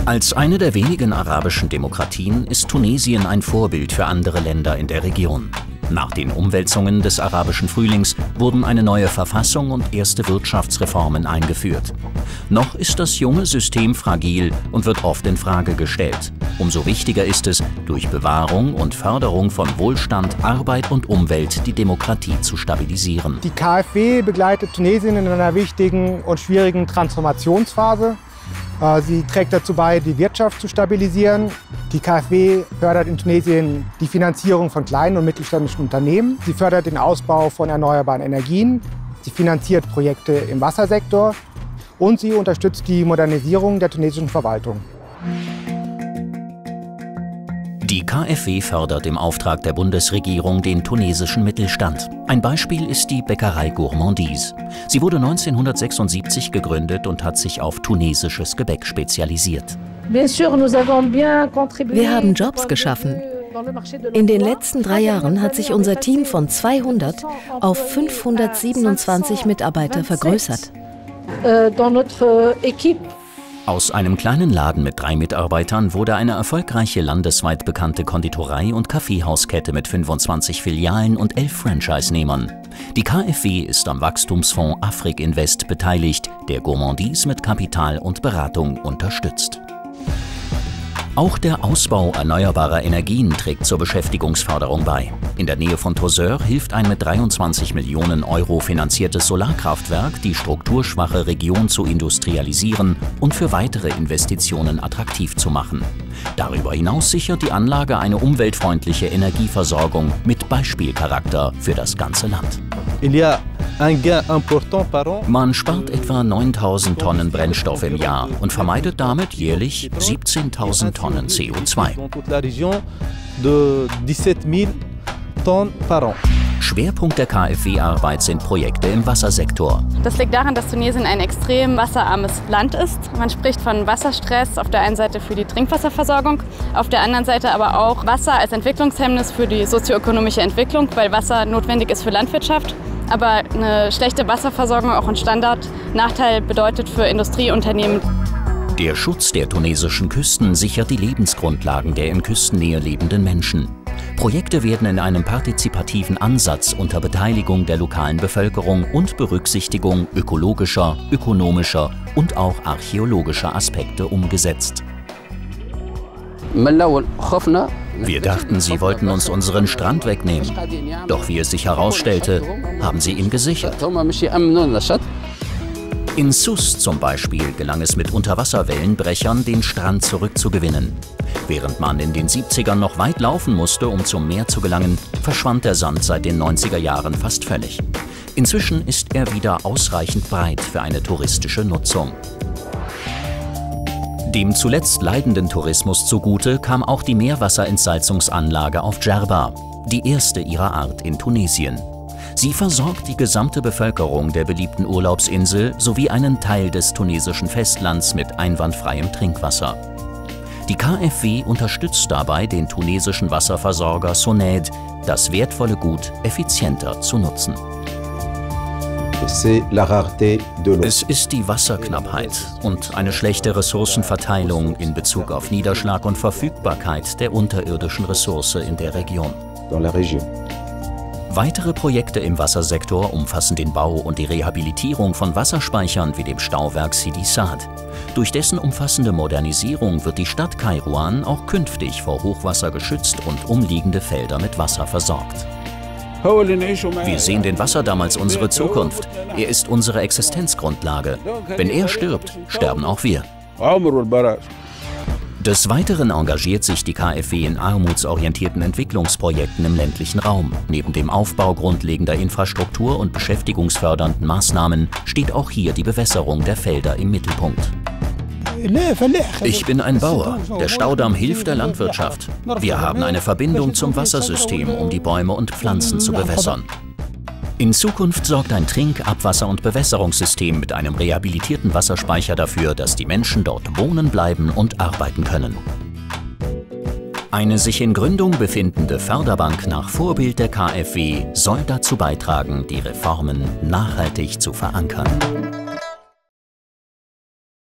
Als eine der wenigen arabischen Demokratien ist Tunesien ein Vorbild für andere Länder in der Region. Nach den Umwälzungen des arabischen Frühlings wurden eine neue Verfassung und erste Wirtschaftsreformen eingeführt. Noch ist das junge System fragil und wird oft in Frage gestellt. Umso wichtiger ist es, durch Bewahrung und Förderung von Wohlstand, Arbeit und Umwelt die Demokratie zu stabilisieren. Die KfW begleitet Tunesien in einer wichtigen und schwierigen Transformationsphase. Sie trägt dazu bei, die Wirtschaft zu stabilisieren. Die KfW fördert in Tunesien die Finanzierung von kleinen und mittelständischen Unternehmen. Sie fördert den Ausbau von erneuerbaren Energien. Sie finanziert Projekte im Wassersektor. Und sie unterstützt die Modernisierung der tunesischen Verwaltung. Die KfW fördert im Auftrag der Bundesregierung den tunesischen Mittelstand. Ein Beispiel ist die Bäckerei Gourmandise. Sie wurde 1976 gegründet und hat sich auf tunesisches Gebäck spezialisiert. Wir haben Jobs geschaffen. In den letzten 3 Jahren hat sich unser Team von 200 auf 527 Mitarbeiter vergrößert. Aus einem kleinen Laden mit 3 Mitarbeitern wurde eine erfolgreiche landesweit bekannte Konditorei- und Kaffeehauskette mit 25 Filialen und 11 Franchise-Nehmern. Die KfW ist am Wachstumsfonds Afrique-Invest beteiligt, der Gourmandise mit Kapital und Beratung unterstützt. Auch der Ausbau erneuerbarer Energien trägt zur Beschäftigungsförderung bei. In der Nähe von Tozeur hilft ein mit 23 Millionen Euro finanziertes Solarkraftwerk, die strukturschwache Region zu industrialisieren und für weitere Investitionen attraktiv zu machen. Darüber hinaus sichert die Anlage eine umweltfreundliche Energieversorgung mit Beispielcharakter für das ganze Land. Man spart etwa 9.000 Tonnen Brennstoff im Jahr und vermeidet damit jährlich 17.000 Tonnen CO2. Schwerpunkt der KfW-Arbeit sind Projekte im Wassersektor. Das liegt daran, dass Tunesien ein extrem wasserarmes Land ist. Man spricht von Wasserstress auf der einen Seite für die Trinkwasserversorgung, auf der anderen Seite aber auch Wasser als Entwicklungshemmnis für die sozioökonomische Entwicklung, weil Wasser notwendig ist für Landwirtschaft. Aber eine schlechte Wasserversorgung auch ein Standardnachteil bedeutet für Industrieunternehmen. Der Schutz der tunesischen Küsten sichert die Lebensgrundlagen der in Küstennähe lebenden Menschen. Projekte werden in einem partizipativen Ansatz unter Beteiligung der lokalen Bevölkerung und Berücksichtigung ökologischer, ökonomischer und auch archäologischer Aspekte umgesetzt. Wir dachten, sie wollten uns unseren Strand wegnehmen. Doch wie es sich herausstellte, haben sie ihn gesichert. In Sousse zum Beispiel gelang es mit Unterwasserwellenbrechern, den Strand zurückzugewinnen. Während man in den 70ern noch weit laufen musste, um zum Meer zu gelangen, verschwand der Sand seit den 90er Jahren fast völlig. Inzwischen ist er wieder ausreichend breit für eine touristische Nutzung. Dem zuletzt leidenden Tourismus zugute kam auch die Meerwasserentsalzungsanlage auf Djerba, die erste ihrer Art in Tunesien. Sie versorgt die gesamte Bevölkerung der beliebten Urlaubsinsel sowie einen Teil des tunesischen Festlands mit einwandfreiem Trinkwasser. Die KfW unterstützt dabei den tunesischen Wasserversorger Soned, das wertvolle Gut effizienter zu nutzen. Es ist die Wasserknappheit und eine schlechte Ressourcenverteilung in Bezug auf Niederschlag und Verfügbarkeit der unterirdischen Ressource in der Region. Weitere Projekte im Wassersektor umfassen den Bau und die Rehabilitierung von Wasserspeichern wie dem Stauwerk Sidi Saad. Durch dessen umfassende Modernisierung wird die Stadt Kairouan auch künftig vor Hochwasser geschützt und umliegende Felder mit Wasser versorgt. Wir sehen den Wasserdamm als unsere Zukunft. Er ist unsere Existenzgrundlage. Wenn er stirbt, sterben auch wir. Des Weiteren engagiert sich die KfW in armutsorientierten Entwicklungsprojekten im ländlichen Raum. Neben dem Aufbau grundlegender Infrastruktur und beschäftigungsfördernden Maßnahmen steht auch hier die Bewässerung der Felder im Mittelpunkt. Ich bin ein Bauer. Der Staudamm hilft der Landwirtschaft. Wir haben eine Verbindung zum Wassersystem, um die Bäume und Pflanzen zu bewässern. In Zukunft sorgt ein Trink-, Abwasser- und Bewässerungssystem mit einem rehabilitierten Wasserspeicher dafür, dass die Menschen dort wohnen bleiben und arbeiten können. Eine sich in Gründung befindende Förderbank nach Vorbild der KfW soll dazu beitragen, die Reformen nachhaltig zu verankern.